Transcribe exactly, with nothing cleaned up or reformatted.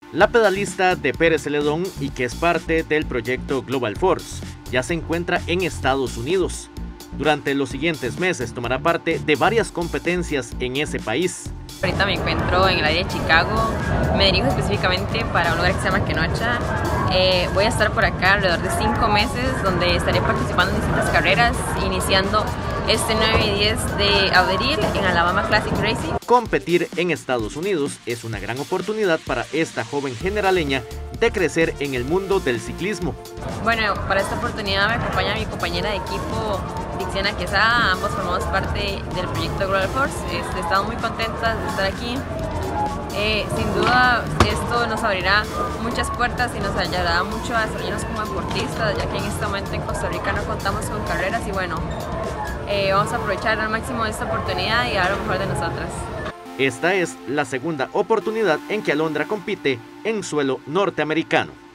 La pedalista de Pérez Celedón y que es parte del proyecto Global Force ya se encuentra en Estados Unidos. Durante los siguientes meses tomará parte de varias competencias en ese país. Ahorita me encuentro en el área de Chicago, me dirijo específicamente para un lugar que se llama Kenosha. Eh, voy a estar por acá alrededor de cinco meses donde estaré participando en distintas carreras, iniciando este nueve y diez de abril en Alabama Classic Racing. Competir en Estados Unidos es una gran oportunidad para esta joven generaleña de crecer en el mundo del ciclismo. Bueno, para esta oportunidad me acompaña mi compañera de equipo, Dixiana Quesada. Ambos formamos parte del proyecto Global Force. Este, estamos muy contentas de estar aquí. Eh, sin duda esto nos abrirá muchas puertas y nos ayudará mucho a desarrollarnos como deportistas, ya que en este momento en Costa Rica no contamos con carreras y bueno, eh, vamos a aprovechar al máximo esta oportunidad y dar lo mejor de nosotras. Esta es la segunda oportunidad en que Alondra compite en suelo norteamericano.